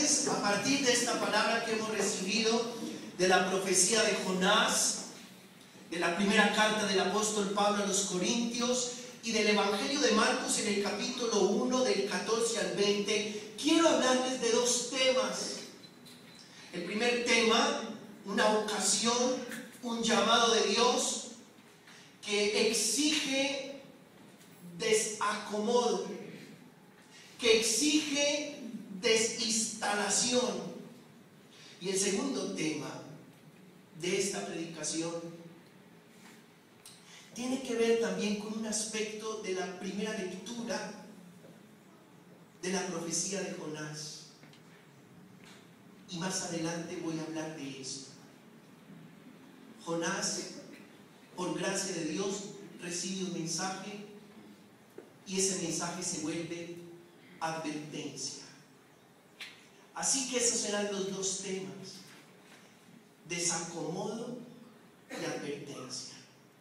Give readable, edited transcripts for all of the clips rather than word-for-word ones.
tardes, a partir de esta palabra que hemos recibido de la profecía de Jonás, de la primera carta del apóstol Pablo a los Corintios y del Evangelio de Marcos en el capítulo 1 del 14 al 20, quiero hablarles de dos temas. El primer tema, una vocación, un llamado de Dios que exige desacomodo, que exige desinstalación. Y el segundo tema de esta predicación tiene que ver también con un aspecto de la primera lectura de la profecía de Jonás. Y más adelante voy a hablar de esto. Jonás, por gracia de Dios, recibe un mensaje y ese mensaje se vuelve advertencia. Así que esos serán los dos temas: desacomodo y advertencia.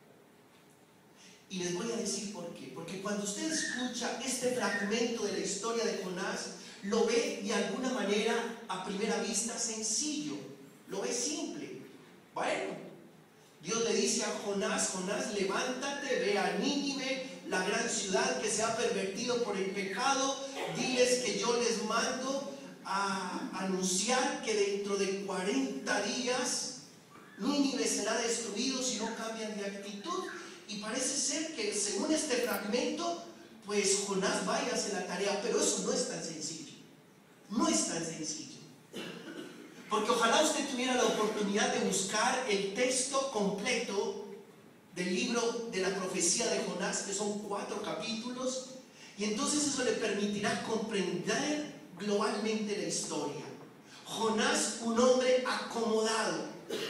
Y les voy a decir por qué. Porque cuando usted escucha este fragmento de la historia de Jonás, lo ve de alguna manera a primera vista sencillo, lo ve simple. Bueno, Dios le dice a Jonás: Jonás, levántate, ve a Nínive, la gran ciudad que se ha pervertido por el pecado, diles que yo les mando a anunciar que dentro de 40 días Nínive será destruido si no cambian de actitud. Y parece ser que según este fragmento, pues Jonás vaya a hacer la tarea, pero eso no es tan sencillo. No es tan sencillo. Porque ojalá usted tuviera la oportunidad de buscar el texto completo del libro de la profecía de Jonás, que son 4 capítulos, y entonces eso le permitirá comprender globalmente la historia. Jonás, un hombre acomodado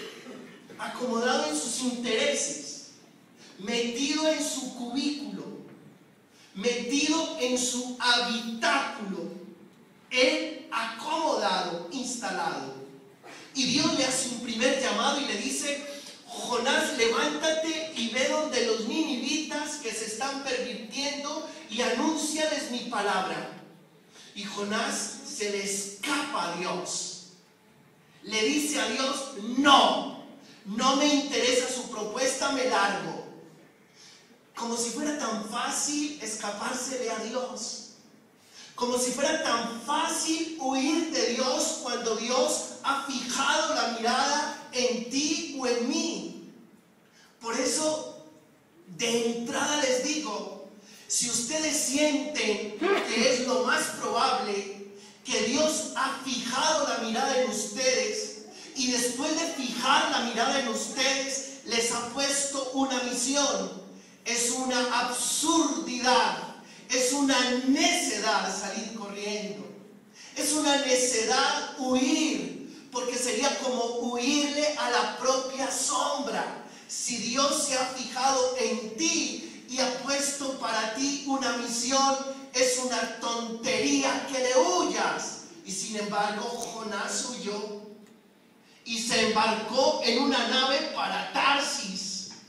en sus intereses, metido en su cubículo, metido en su habitáculo, él acomodado, instalado. Y Dios le hace un primer llamado y le dice: Jonás, levántate y ve donde los ninivitas que se están pervirtiendo y anúnciales mi palabra. Y Jonás se le escapa a Dios. Le dice a Dios: no me interesa su propuesta, me largo. Como si fuera tan fácil escapársele a Dios. Como si fuera tan fácil huir de Dios cuando Dios ha fijado la mirada en ti o en mí. Por eso, de entrada les digo, si ustedes sienten que es lo más probable que Dios ha fijado la mirada en ustedes y después de fijar la mirada en ustedes les ha puesto una misión, es una absurdidad, es una necedad salir corriendo, es una necedad huir, porque sería como huirle a la propia sombra. Si Dios se ha fijado en ti y ha puesto para ti una misión, es una tontería que le huyas. Y sin embargo, Jonás huyó y se embarcó en una nave para Tarsis.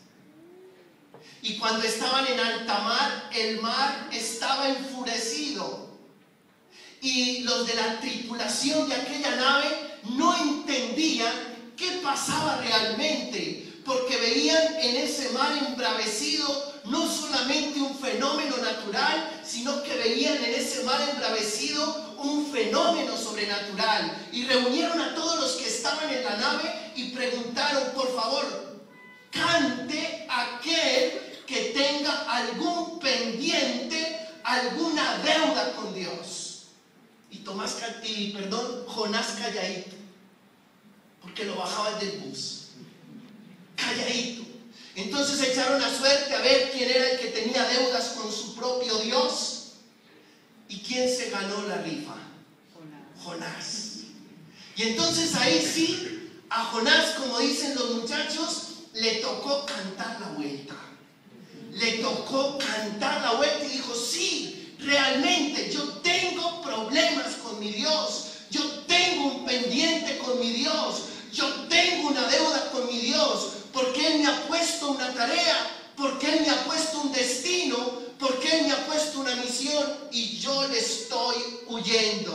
Y cuando estaban en alta mar, el mar estaba enfurecido. Y los de la tripulación de aquella nave no entendían qué pasaba realmente, porque veían en ese mar embravecido no solamente un fenómeno natural, sino que veían en ese mar embravecido un fenómeno sobrenatural. Y reunieron a todos los que estaban en la nave y preguntaron: por favor, cante aquel que tenga algún pendiente, alguna deuda con Dios. Y Jonás calladito, porque lo bajaban del bus, calladito. Entonces echaron la suerte a ver quién era el que tenía deudas con su propio Dios. ¿Y quién se ganó la rifa? Jonás. Y entonces ahí sí, a Jonás, como dicen los muchachos, le tocó cantar la vuelta. Le tocó cantar la vuelta y dijo: sí, realmente yo tengo problemas con mi Dios, yo tengo un pendiente con mi Dios, yo tengo una deuda con mi Dios, porque Él me ha puesto una tarea, porque Él me ha puesto un destino, porque Él me ha puesto una misión y yo le estoy huyendo.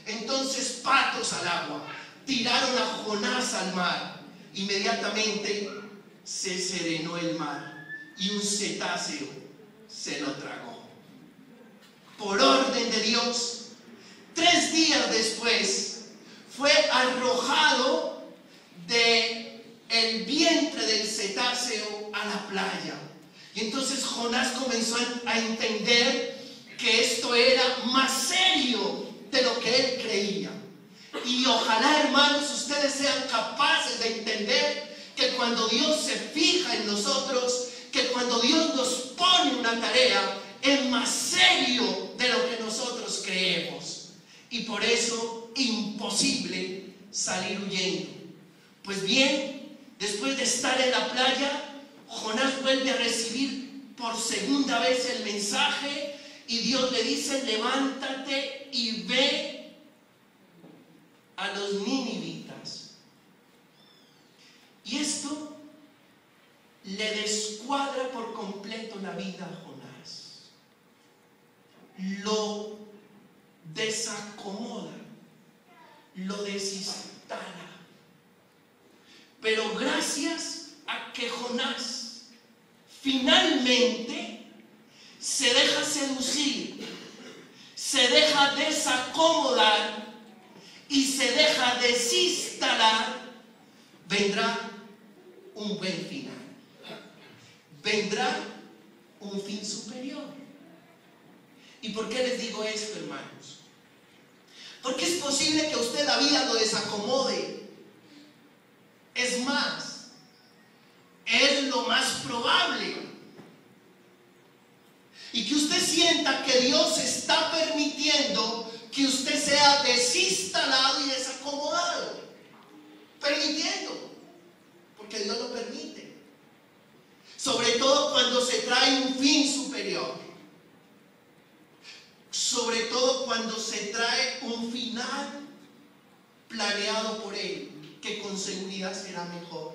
Entonces patos al agua, tiraron a Jonás al mar. Inmediatamente se serenó el mar y un cetáceo se lo tragó. Por orden de Dios, 3 días después fue arrojado del vientre del cetáceo a la playa. Y entonces Jonás comenzó a entender que esto era más serio de lo que él creía. Y ojalá, hermanos, ustedes sean capaces de entender que cuando Dios se fija en nosotros, que cuando Dios nos pone una tarea, es más serio de lo que nosotros creemos. Y por eso, imposible salir huyendo. Pues bien, después de estar en la playa, Jonás vuelve a recibir por segunda vez el mensaje y Dios le dice: levántate y ve a los ninivitas. Y esto le descuadra por completo la vida a Jonás. Lo desacomoda, lo desinstala. Pero gracias a que Jonás finalmente se deja seducir, se deja desacomodar y se deja desinstalar, vendrá un buen final. Vendrá un fin superior. ¿Y por qué les digo esto, hermanos? Porque es posible que a usted la vida lo desacomode. Es más, es lo más probable. Y que usted sienta que Dios está permitiendo que usted sea desinstalado y desacomodado. Permitiendo. Porque Dios lo permite. Sobre todo cuando se trae un fin superior. Sobre todo cuando se trae un final planeado por Él, que con seguridad será mejor.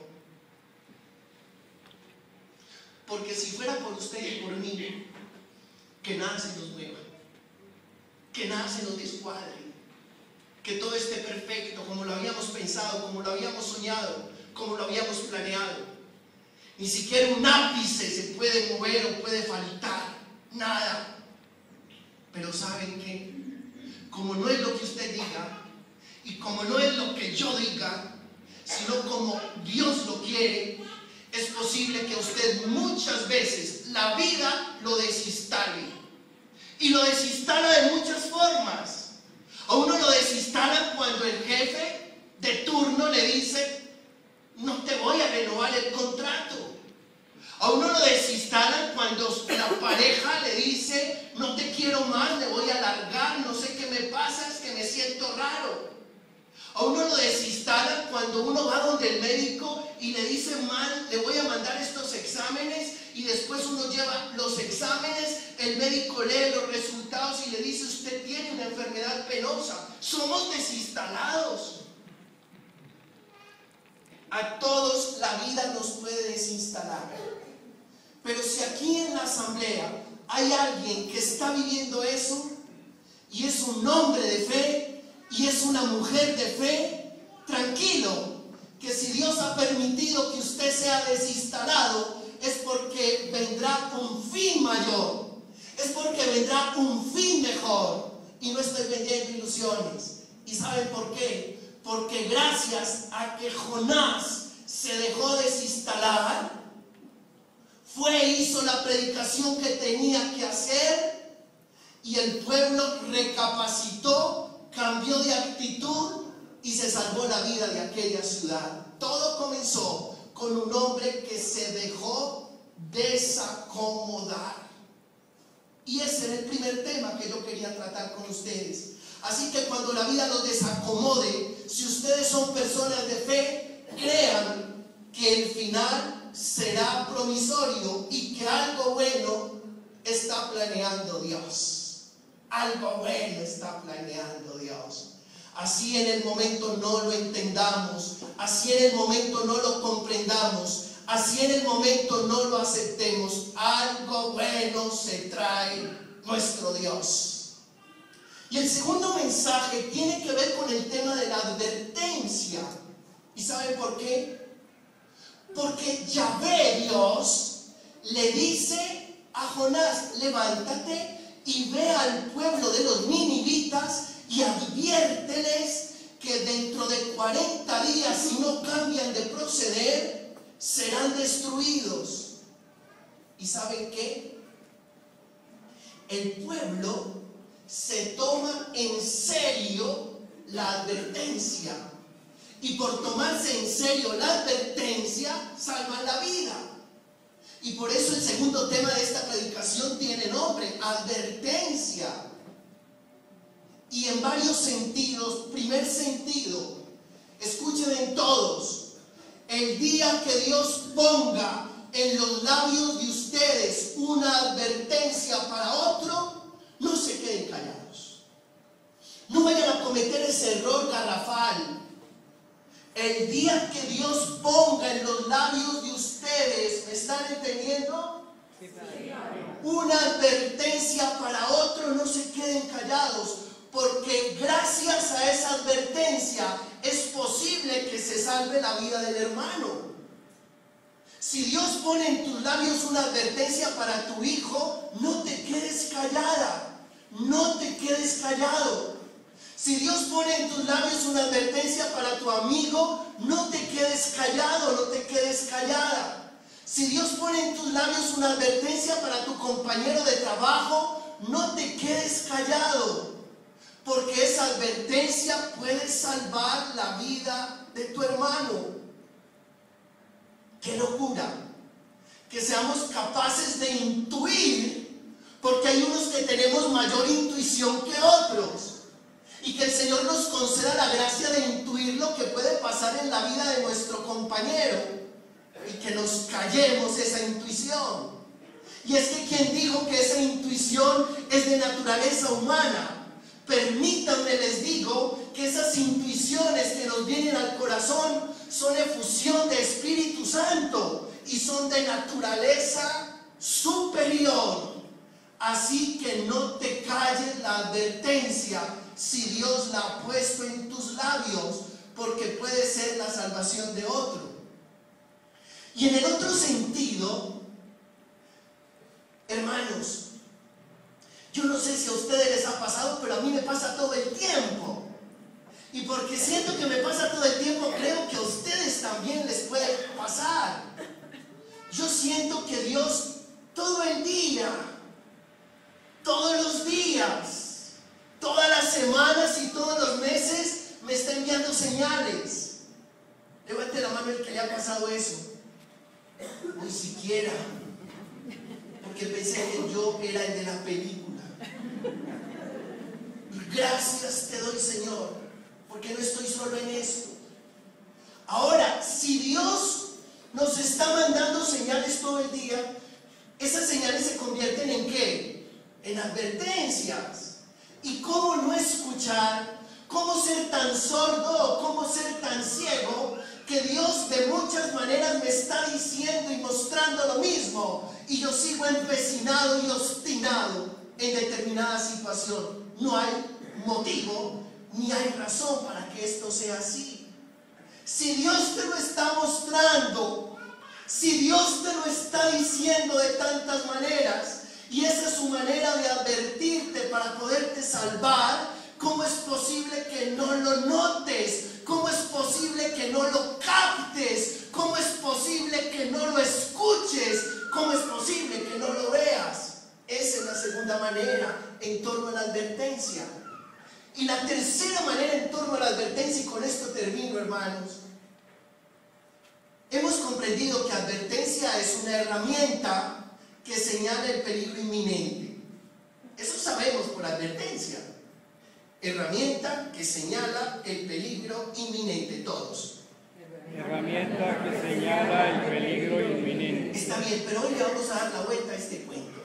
Porque si fuera por usted y por mí, que nada se nos mueva, que nada se nos descuadre, que todo esté perfecto como lo habíamos pensado, como lo habíamos soñado, como lo habíamos planeado. Ni siquiera un ápice se puede mover o puede faltar, nada. Pero ¿saben qué? Como no es lo que usted diga y como no es lo que yo diga, sino como Dios lo quiere, es posible que usted muchas veces la vida lo desinstale. Y lo desinstala de muchas formas. A uno lo desinstala cuando el jefe de turno le dice: no te voy a renovar el contrato. A uno lo desinstalan cuando la pareja le dice: no te quiero más, le voy a largar, no sé qué me pasa, es que me siento raro. A uno lo desinstalan cuando uno va donde el médico y le dice: mal, le voy a mandar estos exámenes, y después uno lleva los exámenes, el médico lee los resultados y le dice: usted tiene una enfermedad penosa. Somos desinstalados. A todos la vida nos puede desinstalar. Pero si aquí en la asamblea hay alguien que está viviendo eso, y es un hombre de fe, y es una mujer de fe, tranquilo, que si Dios ha permitido que usted sea desinstalado, es porque vendrá un fin mayor, es porque vendrá un fin mejor, y no estoy vendiendo ilusiones. ¿Y saben por qué? Porque gracias a que Jonás se dejó desinstalar, hizo la predicación que tenía que hacer, y el pueblo recapacitó, cambió de actitud y se salvó la vida de aquella ciudad. Todo comenzó con un hombre que se dejó desacomodar. Y ese era el primer tema que yo quería tratar con ustedes. Así que cuando la vida los desacomode, si ustedes son personas de fe, crean que el final será promisorio y que algo bueno está planeando Dios. Algo bueno está planeando Dios. Así en el momento no lo entendamos, así en el momento no lo comprendamos, así en el momento no lo aceptemos, algo bueno se trae nuestro Dios. Y el segundo mensaje tiene que ver con el tema de la advertencia. ¿Y saben por qué? Porque Yahvé, Dios, le dice a Jonás: levántate y ve al pueblo de los ninivitas y adviérteles que dentro de 40 días, si no cambian de proceder, serán destruidos. ¿Y saben qué? El pueblo se toma en serio la advertencia, y por tomarse en serio la advertencia salvan la vida. Y por eso el segundo tema de esta predicación tiene nombre: advertencia. Y en varios sentidos. Primer sentido, escuchen todos: el día que Dios ponga en los labios de ustedes una advertencia para otro, no se queden callados. No vayan a cometer ese error garrafal. El día que Dios ponga en los labios de ustedes, ¿me están entendiendo? Una advertencia para otro, no se queden callados, porque gracias a esa advertencia es posible que se salve la vida del hermano. Si Dios pone en tus labios una advertencia para tu hijo, no te quedes callada, no te quedes callado. Si Dios pone en tus labios una advertencia para tu amigo, no te quedes callado, no te quedes callada. Si Dios pone en tus labios una advertencia para tu compañero de trabajo, no te quedes callado, porque esa advertencia puede salvar la vida de tu hermano. ¡Qué locura! Que seamos capaces de intuir, porque hay unos que tenemos mayor intuición que otros. Y que el Señor nos conceda la gracia de intuir lo que puede pasar en la vida de nuestro compañero, y que nos callemos esa intuición. Y es que quien dijo que esa intuición es de naturaleza humana, permítanme les digo que esas intuiciones que nos vienen al corazón son efusión de Espíritu Santo y son de naturaleza superior. Así que no te calles la advertencia si Dios la ha puesto en tus labios, porque puede ser la salvación de otro. Y en el otro sentido, hermanos, yo no sé si a ustedes les ha pasado, pero a mí me pasa todo el tiempo. Y porque siento que me pasa todo el tiempo, creo que a ustedes también les puede pasar. Yo siento que Dios todo el día, todos los días, todas las semanas y todos los meses me está enviando señales. Levante la mano el que le ha pasado eso. Ni siquiera, porque pensé que yo era el de la película. Gracias te doy, Señor, porque no estoy solo en esto. Ahora, si Dios nos está mandando señales todo el día, esas señales se convierten ¿en qué? En advertencias. ¿Y cómo no escuchar? ¿Cómo ser tan sordo? ¿Cómo ser tan ciego? Que Dios de muchas maneras me está diciendo y mostrando lo mismo, y yo sigo empecinado y obstinado en determinada situación. No hay motivo ni hay razón para que esto sea así. Si Dios te lo está mostrando, si Dios te lo está diciendo de tantas maneras, y esa es su manera de advertirte para poderte salvar, ¿cómo es posible que no lo notes? ¿Cómo es posible que no lo captes? ¿Cómo es posible que no lo escuches? ¿Cómo es posible que no lo veas? Esa es la segunda manera en torno a la advertencia. Y la tercera manera en torno a la advertencia, y con esto termino, hermanos. Hemos comprendido que advertencia es una herramienta que señala el peligro inminente. Eso sabemos por advertencia. Herramienta que señala el peligro inminente, todos. Herramienta que señala el peligro inminente. Está bien, pero hoy le vamos a dar la vuelta a este cuento.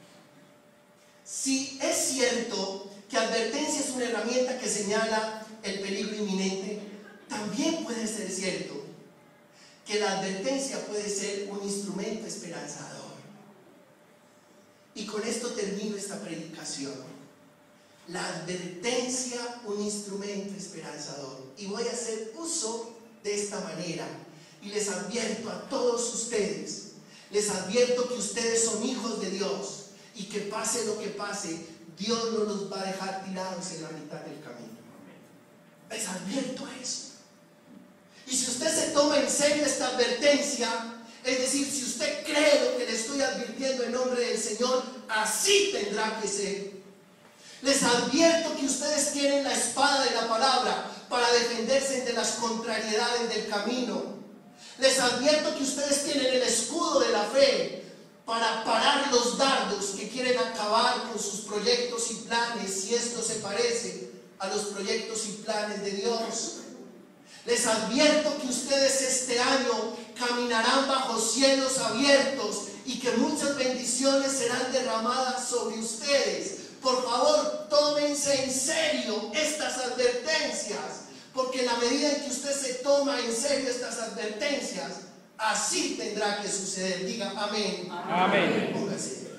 Si es cierto que advertencia es una herramienta que señala el peligro inminente, también puede ser cierto que la advertencia puede ser un instrumento esperanzador. Y con esto termino esta predicación. La advertencia, un instrumento esperanzador. Y voy a hacer uso de esta manera. Y les advierto a todos ustedes, les advierto que ustedes son hijos de Dios y que pase lo que pase, Dios no los va a dejar tirados en la mitad del camino. Les advierto eso. Y si usted se toma en serio esta advertencia, es decir, si usted cree lo que le estoy advirtiendo en nombre del Señor, así tendrá que ser. Les advierto que ustedes tienen la espada de la palabra para defenderse de las contrariedades del camino. Les advierto que ustedes tienen el escudo de la fe para parar los dardos que quieren acabar con sus proyectos y planes, si esto se parece a los proyectos y planes de Dios. Les advierto que ustedes este año caminarán bajo cielos abiertos y que muchas bendiciones serán derramadas sobre ustedes. Por favor, tómense en serio estas advertencias, porque en la medida en que usted se toma en serio estas advertencias, así tendrá que suceder. Diga amén. Amén. Póngase.